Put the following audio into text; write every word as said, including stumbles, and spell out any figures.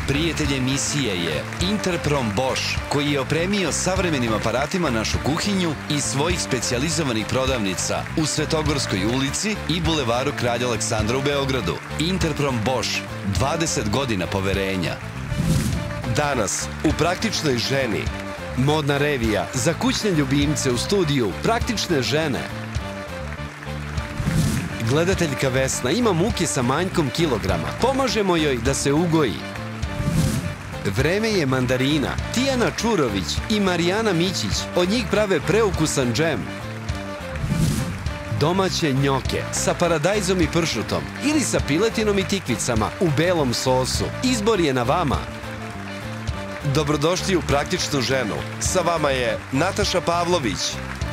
Prijatelj emisije je Interprom Bosch, koji je opremio savremenim aparatima našu kuhinju i svojih specijalizovanih prodavnica u Svetogorskoj ulici i Bulevaru Kralja Aleksandra u Beogradu. Interprom Bosch, dvadeset godina poverenja. Danas, u Praktičnoj ženi, modna revija za kućne ljubimce u studiju Praktične žene. Gledateljka Vesna ima muke sa manjkom kilograma. Pomažemo joj da se ugoji. Vreme je mandarina. Tijana Čurović i Marijana Mićić od njih prave preukusan džem. Domaće njoke sa paradajzom i pršutom ili sa piletinom i tikvicama u belom sosu. Izbor je na vama. Dobrodošli u Praktičnu ženu. Sa vama je Nataša Pavlović.